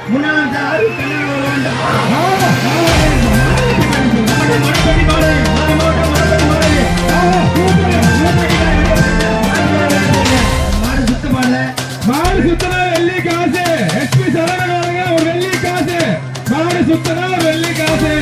முன்னாள் ஆறு மாடு சுத்தனா வெள்ளி காசு எஸ்பி சரவண ஒரு வெள்ளி காசு மாடு சுத்தனா வெள்ளி காசு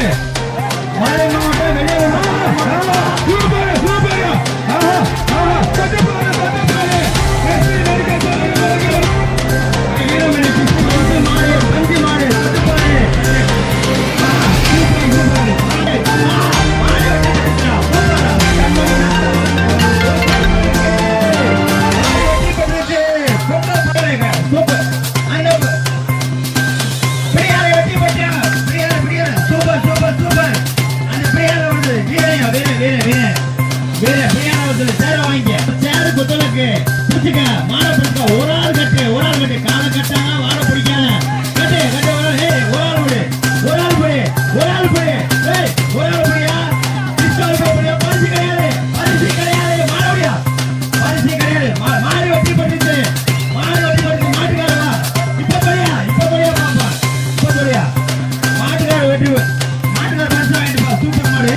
ஒரு ஆள் கட்டு கால கட்டாங்க வாட பிடிக்காத கட்டு கட்டு ஒரு ஆள் விடு ஒரு ஆள் பிடி ஒரு ஆள் பிடி ஒரு ஆள் பிடியா பரிசு கிடையாது மாடவியா பரிசு கிடையாது மாடு வெட்டி பட்டுச்சு மாட்டுக்காரவா இப்ப தொழியா பாப்பா இப்ப தொழியா மாட்டுக்கார வெட்டி மாட்டுக்கார பரிசு வாங்கிட்டுப்பா சூப்பர் மாடு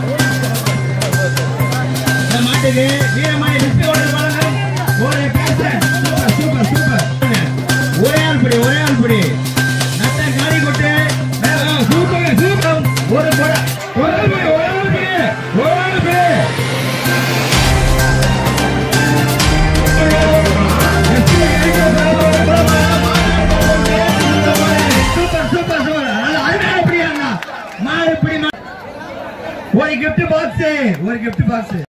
இந்த மாட்டுக்கு வீரமாடி டிஸ்பி ஓட்டர் பாருங்க ஒரு சூப்பர் ஒரே ஆள் பிடி நட்ட காரி கொட்டு சூப்பர் ஒரு கிஃப்ட் பாக்ஸ்